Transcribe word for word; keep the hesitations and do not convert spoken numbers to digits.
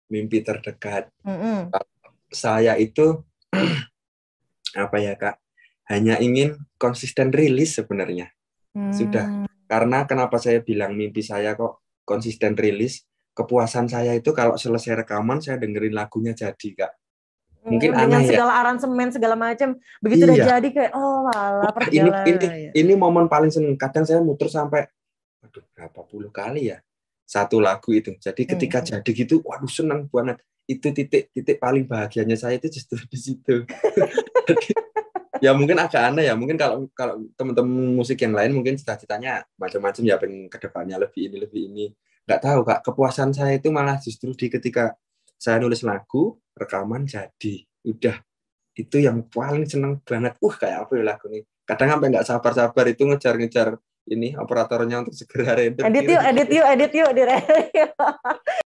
mimpi terdekat. Mm-mm. Saya itu apa ya Kak, hanya ingin konsisten rilis sebenarnya. Sudah. Hmm. Karena kenapa saya bilang mimpi saya kok konsisten rilis, kepuasan saya itu kalau selesai rekaman saya dengerin lagunya jadi Kak. Mungkin Dengan aneh ya. segala aransemen segala macam, begitu udah Iya. jadi kayak oh malah Wah, ini ini perjalanan ya. ini momen paling seneng. Kadang saya muter sampai aduh berapa puluh kali ya satu lagu itu. Jadi ketika Hmm. jadi gitu, waduh senang banget. Itu titik-titik paling bahagianya saya itu justru di situ. Jadi, ya mungkin agak aneh ya. Mungkin kalau kalau teman-teman musik yang lain mungkin cita-citanya macam-macam ya, pengen kedepannya lebih ini lebih ini. Nggak tahu Kak. Kepuasan saya itu malah justru di ketika saya nulis lagu, rekaman jadi. Udah itu yang paling seneng banget. Uh kayak apa ya lagu ini. Kadang sampai nggak sabar-sabar itu ngejar-ngejar ini operatornya untuk segera render Edit gitu. yuk, edit yuk, edit yuk, di